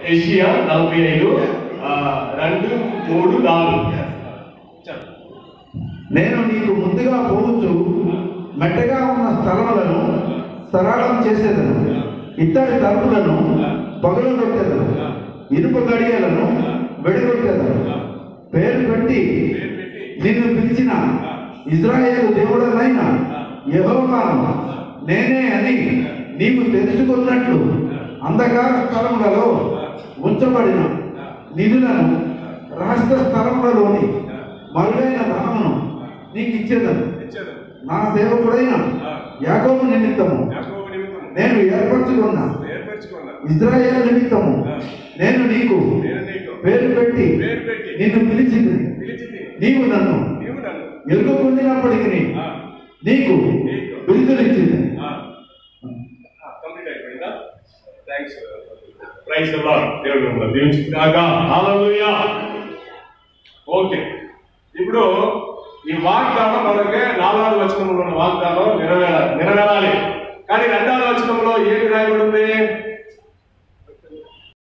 యెషయా 45 2, 3, 4. నేను నీకు ముందుగా పోవచ్చు మెట్టగా ఉన్న స్థలములను సరళం చేసేదను, ఇత్తడి తలుపులను పగలగొట్టేదను, ఇనుప గడియలను వెడగొట్టేదను. పేరు పెట్టి నిన్ను పిలిచిన ఇజ్రాయేలు దేవుడనైన యెహోవాను నేనే అని నీవు తెలుసుకున్నట్లు అంధకార స్థలములలో ఉంచబడిన నిధులను, రహస్య స్థలములలోని మరుగైన ధనమును నీకు ఇచ్చేదను. నా సేవకుడైన యాకోబు నిమిత్తము నేను ఏర్పరచుకున్న ఇజ్రాయేలు నిమిత్తము నేను నీకు పేరు పెట్టి నిన్ను పిలిచింది. నీవు నన్ను ఎరుగొందినప్పటికీ నీకు బిరుదునిచ్చింది. ఓకే, ఇప్పుడు ఈ వాగ్దానం మనకి 4వ వచనంలో ఉన్న వాగ్దానం నెరవేరాలి. కానీ 2వ వచనంలో ఏమి రాయబడింది?